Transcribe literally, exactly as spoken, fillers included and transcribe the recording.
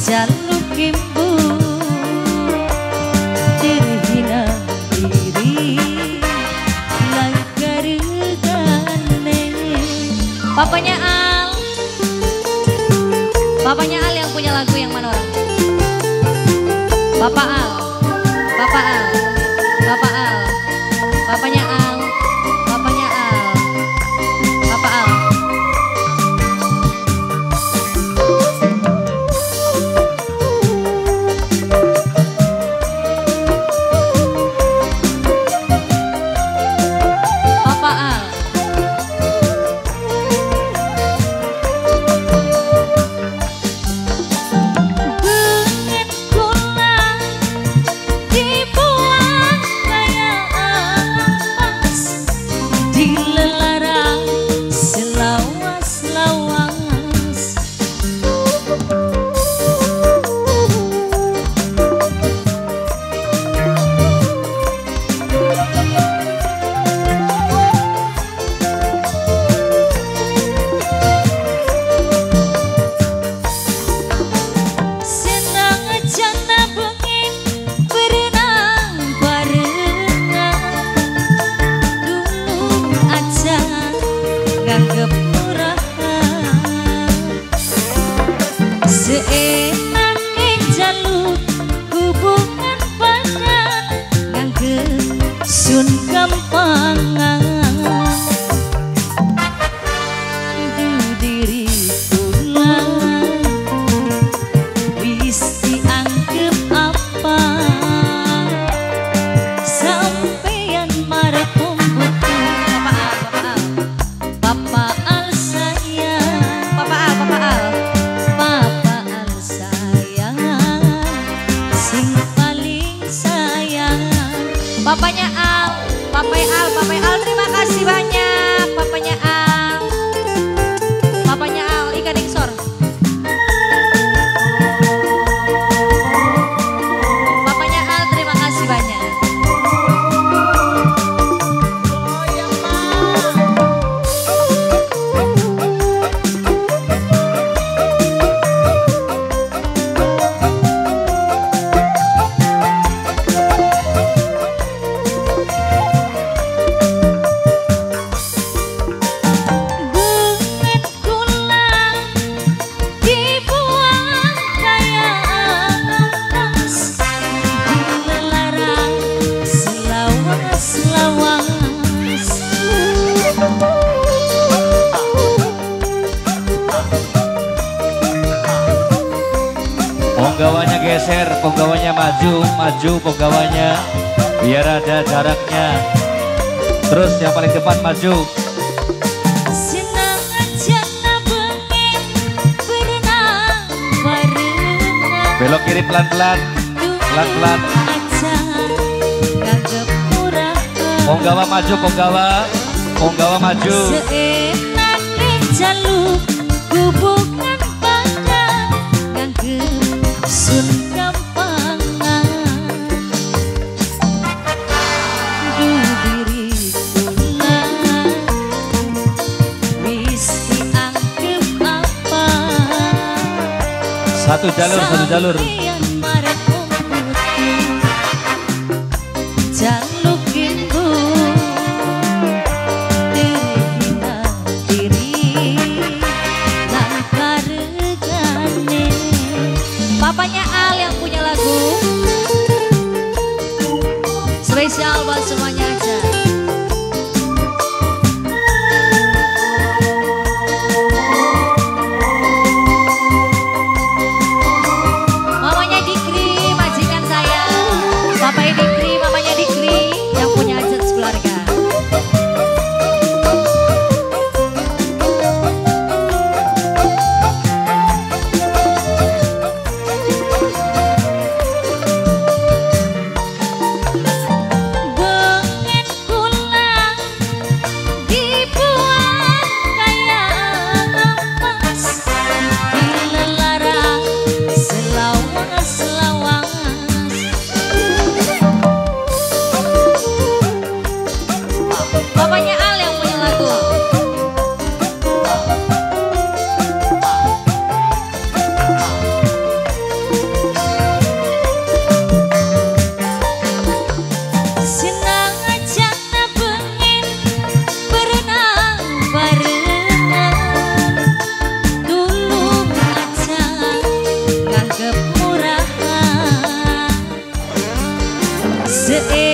jaluk kimbu terhina diri langgarugane. Papanya Al, Papanya Al yang punya lagu yang mana orang? Bapak Al, Bapak Al, Bapak Al, Papanya Al, Papanya Al, Bapak Al. Seenake jaluk hubungan padat nganggep sun gampangan. Du diri kula wis dianggep apa sampeyan marep pembutuh. Papa Al, Papa Al, Papa Al sayang, Papa Al, Papa Al. Papanya Al, Papanya Al, Papanya Al, terima kasih banyak. Papanya Al, Papanya Al, ikan ingsor. Papanya Al, terima kasih banyak. Penggawanya geser, penggawanya maju, maju penggawanya biar ada jaraknya. Terus yang paling depan maju. Senang aja nabengin berenang barengan. Belok kiri pelan-pelan, pelan-pelan. Penggawa maju, penggawa, penggawa maju. Seenake jaluk hubungan padat nganggep sun gampangan. Du diri kula wis dianggep apa. Satu jalur, satu jalur. Jaluk kimbu terhina diri langgarugane. Papanya Al yang punya lagu spesial buat semuanya aja. Mamanya Dikri, majikan saya. Bapaknya Dikri, mamanya Dikri yang punya hajat sekeluarga. Ye